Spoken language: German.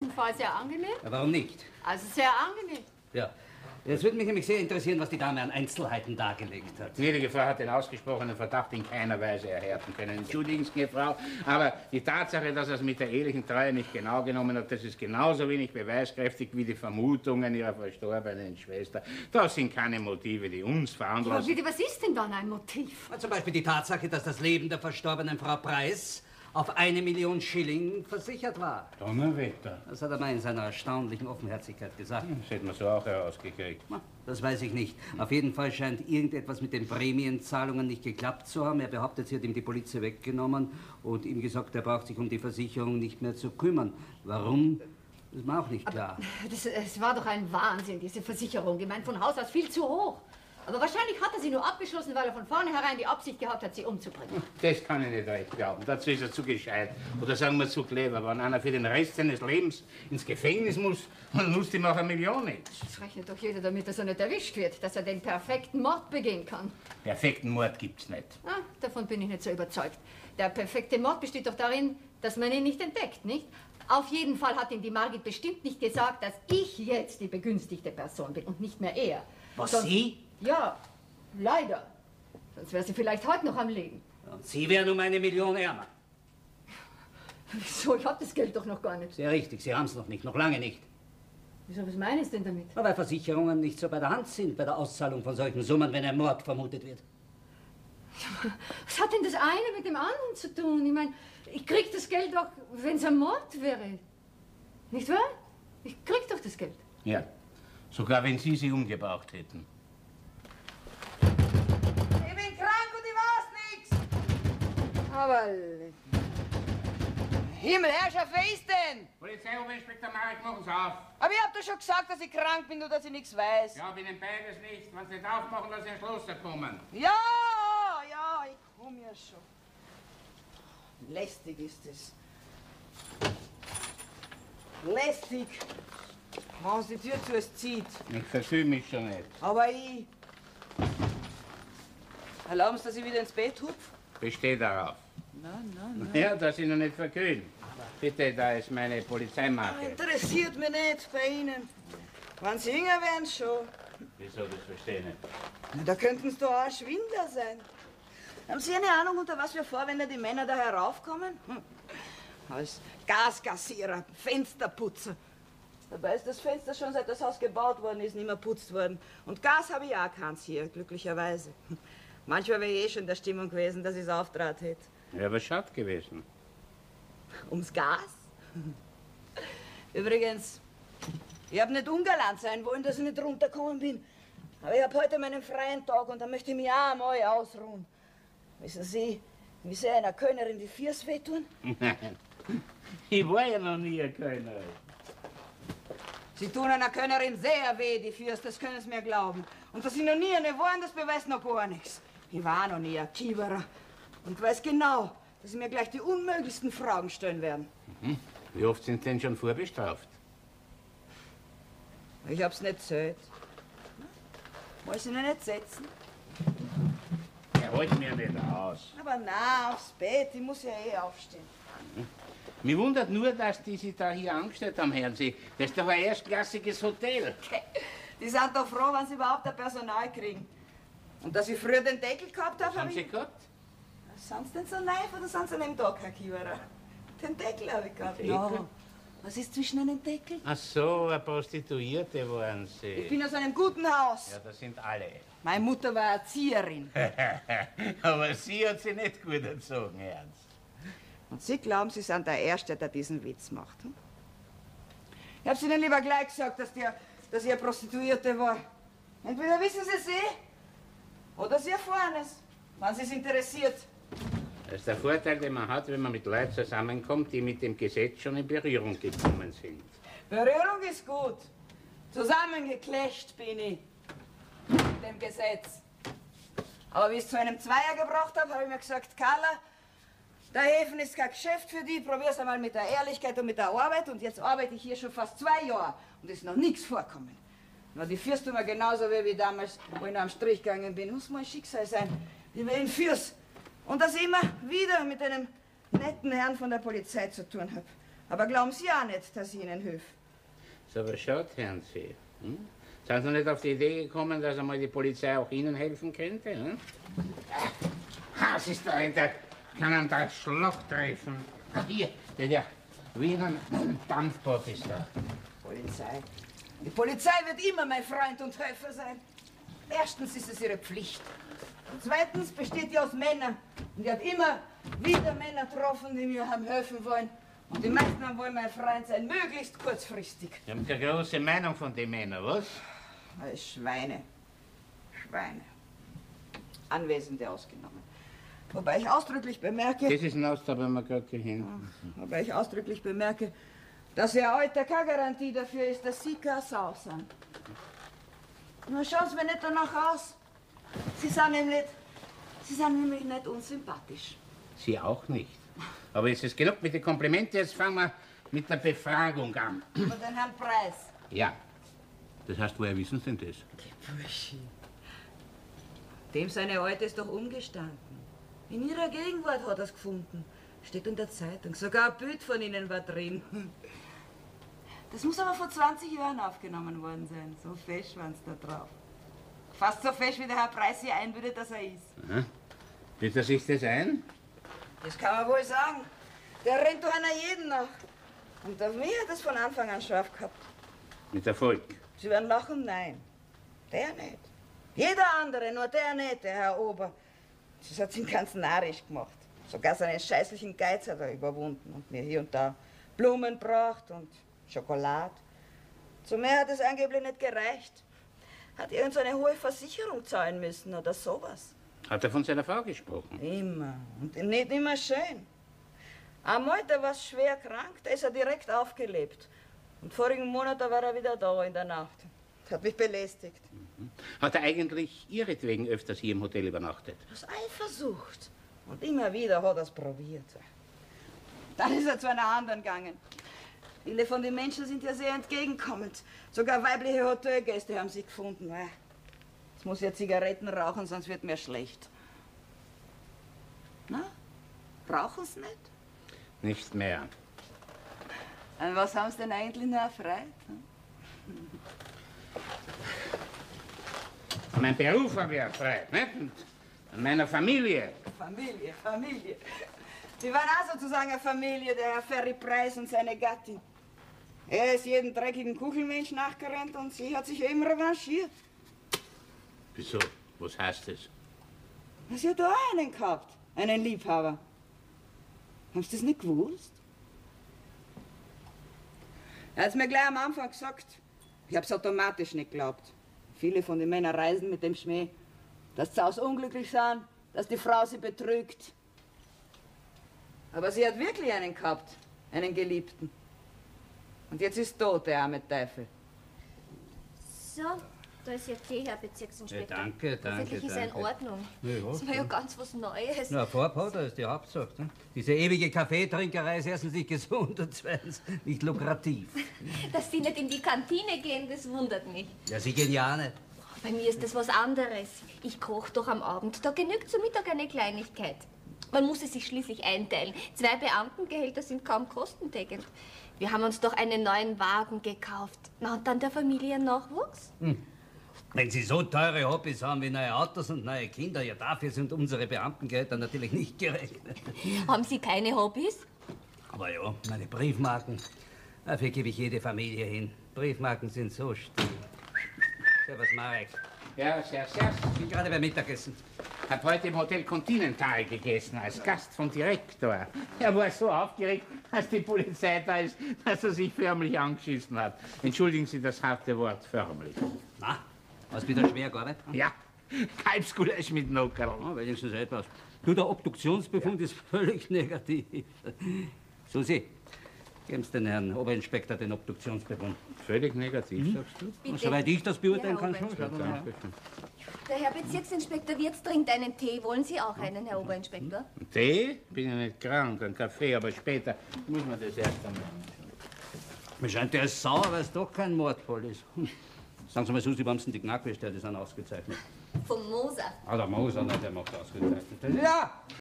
ganzen Fall sehr angenehm. Ja, warum nicht? Also sehr angenehm. Ja. Es würde mich nämlich sehr interessieren, was die Dame an Einzelheiten dargelegt hat. Gnädige Frau hat den ausgesprochenen Verdacht in keiner Weise erhärten können. Entschuldigen Sie, Frau, aber die Tatsache, dass er es mit der ehelichen Treue nicht genau genommen hat, das ist genauso wenig beweiskräftig wie die Vermutungen Ihrer verstorbenen Schwester. Das sind keine Motive, die uns veranlassen. Aber bitte, was ist denn dann ein Motiv? Zum Beispiel die Tatsache, dass das Leben der verstorbenen Frau Preiß auf 1 Million Schilling versichert war. Donnerwetter. Das hat er mal in seiner erstaunlichen Offenherzigkeit gesagt. Das hätten wir so auch herausgekriegt. Das weiß ich nicht. Auf jeden Fall scheint irgendetwas mit den Prämienzahlungen nicht geklappt zu haben. Er behauptet, sie hat ihm die Polizei weggenommen und ihm gesagt, er braucht sich um die Versicherung nicht mehr zu kümmern. Warum? Das ist mir auch nicht klar. Es war doch ein Wahnsinn, diese Versicherung. Ich meine, von Haus aus viel zu hoch. Aber wahrscheinlich hat er sie nur abgeschlossen, weil er von vornherein die Absicht gehabt hat, sie umzubringen. Das kann ich nicht recht glauben. Dazu ist er zu gescheit. Oder sagen wir zu clever. Wenn einer für den Rest seines Lebens ins Gefängnis muss, dann nutzt ihm auch 1 Million nicht. Es rechnet doch jeder damit, dass er nicht erwischt wird, dass er den perfekten Mord begehen kann. Perfekten Mord gibt's nicht. Ah, davon bin ich nicht so überzeugt. Der perfekte Mord besteht doch darin, dass man ihn nicht entdeckt, nicht? Auf jeden Fall hat ihm die Margit bestimmt nicht gesagt, dass ich jetzt die begünstigte Person bin und nicht mehr er. Was, Sonst, Sie? Ja, leider. Sonst wäre sie vielleicht heute noch am Leben. Und Sie wären um 1 Million ärmer. Wieso? Ich habe das Geld doch noch gar nicht. Sehr richtig, Sie haben es noch nicht, noch lange nicht. Wieso, was meinen Sie denn damit? Weil Versicherungen nicht so bei der Hand sind bei der Auszahlung von solchen Summen, wenn ein Mord vermutet wird. Was hat denn das eine mit dem anderen zu tun? Ich meine, ich krieg das Geld doch, wenn es ein Mord wäre. Nicht wahr? Ich krieg doch das Geld. Ja, sogar wenn Sie sie umgebracht hätten. Ich bin krank und ich weiß nichts. Aber Himmelherrschaft, wer ist denn? Polizeioberinspektor Marek, machen Sie auf. Aber ich hab doch schon gesagt, dass ich krank bin und dass ich nichts weiß. Ja, bin Ihnen beides nicht. Wenn Sie nicht aufmachen, lassen Sie ins Kloster kommen. Ja, ich komm ja schon. Lästig ist es. Lästig, wenn es die Tür zu es zieht. Ich verfühle mich schon nicht. Aber ich... Erlauben Sie, dass ich wieder ins Bett hupf? Bestehe darauf. Nein. Ja, dass Sie noch nicht verkühlen. Bitte, da ist meine Polizeimarke. Interessiert mich nicht bei Ihnen. Wenn Sie jünger wären, schon. Wieso, das verstehe ich nicht. Da könnten es doch auch Schwindler sein. Haben Sie eine Ahnung, unter was für Vorwände die Männer da heraufkommen? Als Gaskassierer, Fensterputzer. Dabei ist das Fenster schon seit das Haus gebaut worden ist, nicht mehr putzt worden. Und Gas habe ich auch keins hier, glücklicherweise. Manchmal wäre ich eh schon in der Stimmung gewesen, dass ich es auftrat hätte. Ja, aber schade gewesen. Ums Gas? Übrigens, ich habe nicht ungalant sein wollen, dass ich nicht runtergekommen bin. Aber ich habe heute meinen freien Tag und da möchte ich mich auch einmal ausruhen. Wissen Sie, wie sehr einer Kölnerin die Füße wehtun? Nein, ich war ja noch nie eine Kölnerin. Sie tun einer Kölnerin sehr weh, die Füße, das können Sie mir glauben. Und dass Sie noch nie eine waren, das beweist noch gar nichts. Ich war noch nie ein Kiewerer und weiß genau, dass Sie mir gleich die unmöglichsten Fragen stellen werden. Mhm. Wie oft sind Sie denn schon vorbestraft? Ich hab's nicht zählt. Muss ich noch nicht setzen? Er holt mir nicht aus. Aber na, aufs Bett, ich muss ja eh aufstehen. Mich wundert nur, dass die sich da hier angestellt haben, Herrn Sie. Das ist doch ein erstklassiges Hotel. Die sind doch froh, wenn sie überhaupt ein Personal kriegen. Und dass ich früher den Deckel gehabt habe, Was haben Sie gehabt? Sind Sie denn so naiv oder sind Sie an dem Tag kein Kiewerer? Den Deckel habe ich gehabt. Deckel? Ja. Was ist zwischen einem Deckel? Ach so, eine Prostituierte waren Sie. Ich bin aus einem guten Haus. Ja, das sind alle. Meine Mutter war Erzieherin. Aber Sie hat sie nicht gut erzogen, Ernst. Und Sie glauben, Sie sind der Erste, der diesen Witz macht. Hm? Ich hab's Ihnen lieber gleich gesagt, dass ich eine Prostituierte war. Entweder wissen Sie es oder Sie erfahren es, wenn Sie es interessiert. Das ist der Vorteil, den man hat, wenn man mit Leuten zusammenkommt, die mit dem Gesetz schon in Berührung gekommen sind. Berührung ist gut. Zusammengeklecht bin ich mit dem Gesetz. Aber wie ich es zu einem Zweier gebracht habe ich mir gesagt, Carla, der Häfen ist kein Geschäft für dich, probier's einmal mit der Ehrlichkeit und mit der Arbeit. Und jetzt arbeite ich hier schon fast 2 Jahre und es ist noch nichts vorkommen. Na, die führst du mir genauso wie damals, wo ich noch am Strich gegangen bin. Muss mal ein Schicksal sein, wie wir ihn führst. Und dass ich immer wieder mit einem netten Herrn von der Polizei zu tun habe. Aber glauben Sie auch nicht, dass ich Ihnen helfe. So, aber schaut, Herrn Sie. Sind Sie nicht auf die Idee gekommen, dass einmal die Polizei auch Ihnen helfen könnte? Es ist da, der kann an der Schlag treffen. Hier, der wie in einem Dampfboot ist da. Polizei. Die Polizei wird immer mein Freund und Helfer sein. Erstens ist es ihre Pflicht. Und zweitens besteht die aus Männern. Und die hat immer wieder Männer getroffen, die mir haben helfen wollen. Und die meisten haben wollen mein Freund sein, möglichst kurzfristig. Sie haben keine große Meinung von den Männern, was? Schweine. Schweine. Anwesende ausgenommen. Wobei ich ausdrücklich bemerke... Das ist ein Ausdruck, wenn man gerade hinten. Wobei ich ausdrücklich bemerke, dass ja heute keine Garantie dafür ist, dass Sie keine Sau sind. Nur schauen Sie mir nicht danach aus. Sie sind nämlich nicht unsympathisch. Sie auch nicht. Aber ist es genug mit den Komplimenten? Jetzt fangen wir mit der Befragung an. Von den Herrn Preis. Ja. Das heißt, woher wissen Sie denn das? Burschi. Dem seine Alte ist doch umgestanden. In ihrer Gegenwart hat er es gefunden. Steht in der Zeitung. Sogar ein Bild von ihnen war drin. Das muss aber vor 20 Jahren aufgenommen worden sein. So fest waren sie da drauf. Fast so fest, wie der Herr Preis hier einbildet, dass er ist. Aha. Bildet er sich das ein? Das kann man wohl sagen. Der rennt doch einer jeden nach. Und auf mich hat es von Anfang an scharf gehabt. Mit Erfolg. Sie werden lachen, nein. Der nicht. Jeder andere, nur der nicht, der Herr Ober. Das hat ihn ganz narrisch gemacht. Sogar seinen scheißlichen Geiz hat er überwunden und mir hier und da Blumen gebracht und Schokolade. Zu mehr hat es angeblich nicht gereicht. Hat irgend so eine hohe Versicherung zahlen müssen oder sowas. Hat er von seiner Frau gesprochen? Immer. Und nicht immer schön. Einmal, da war schwer krank, da ist er direkt aufgelebt. Und vorigen Monat, da war er wieder da in der Nacht. Hat mich belästigt. Hat er eigentlich ihretwegen öfters hier im Hotel übernachtet? Das Eifersucht. Und immer wieder hat er es probiert. Dann ist er zu einer anderen gegangen. Viele von den Menschen sind ja sehr entgegenkommend. Sogar weibliche Hotelgäste haben sie gefunden. Jetzt muss ja Zigaretten rauchen, sonst wird mir schlecht. Na, rauchen sie nicht? Nicht mehr. An was haben sie denn eigentlich noch erfreut? An meinem Beruf haben wir erfreut, nicht? Und an meiner Familie. Familie. Sie waren auch sozusagen eine Familie, der Herr Ferry Preis und seine Gattin. Er ist jeden dreckigen Kuchelmensch nachgerannt und sie hat sich eben revanchiert. Wieso? Was heißt das? Sie hat da auch einen gehabt, einen Liebhaber. Haben Sie das nicht gewusst? Er hat es mir gleich am Anfang gesagt. Ich hab's automatisch nicht geglaubt. Viele von den Männern reisen mit dem Schmäh, dass sie aus unglücklich sind, dass die Frau sie betrügt. Aber sie hat wirklich einen gehabt, einen Geliebten. Und jetzt ist tot, der arme Teufel. So, da ist Ihr Tee, Herr Bezirksinspektor. Ja, danke. Hoffentlich ist er in Ordnung. Ja. Das war ja ganz was Neues. Na, Vorpoder ist die Hauptsache. Ne? Diese ewige Kaffeetrinkerei ist erstens nicht gesund und zweitens nicht lukrativ. Dass Sie nicht in die Kantine gehen, das wundert mich. Ja, Sie gehen ja auch nicht. Bei mir ist das was anderes. Ich koche doch am Abend. Da genügt zum Mittag eine Kleinigkeit. Man muss es sich schließlich einteilen. 2 Beamtengehälter sind kaum kostendeckend. Wir haben uns doch einen neuen Wagen gekauft. Na, und dann der Familiennachwuchs? Wenn Sie so teure Hobbys haben wie neue Autos und neue Kinder, ja, dafür sind unsere Beamtengehälter natürlich nicht gerechnet. Haben Sie keine Hobbys? Aber ja, meine Briefmarken, dafür gebe ich jede Familie hin. Briefmarken sind so still. Servus, Marek. Ja, sehr. Ich bin gerade beim Mittagessen. Hab heute im Hotel Continental gegessen, als Gast vom Direktor. Er war so aufgeregt, als die Polizei da ist, dass er sich förmlich angeschissen hat. Entschuldigen Sie das harte Wort, förmlich. Na, hast wieder schwer gearbeitet? Ja, Kalbsgulasch mit Nockerl. Oh, wenigstens etwas. Du, der Obduktionsbefund ist völlig negativ. Susi, geben Sie den Herrn Oberinspektor den Obduktionsbefund. Völlig negativ, sagst du? Bitte. Soweit ich das beurteilen Ja, kann, schon. Oberinspektor. Der Herr Bezirksinspektor Wirz trinkt einen Tee. Wollen Sie auch einen, Herr Oberinspektor? Tee? Bin ja nicht krank, ein Kaffee, aber später muss man das erst einmal. Mir scheint, der ist sauer, weil es doch kein Mordfall ist. Sagen Sie mal, Susi, warum sind die Knackwürste, die sind ausgezeichnet? Vom Moser. Ah, der Moser, der macht ausgezeichnet. Ja!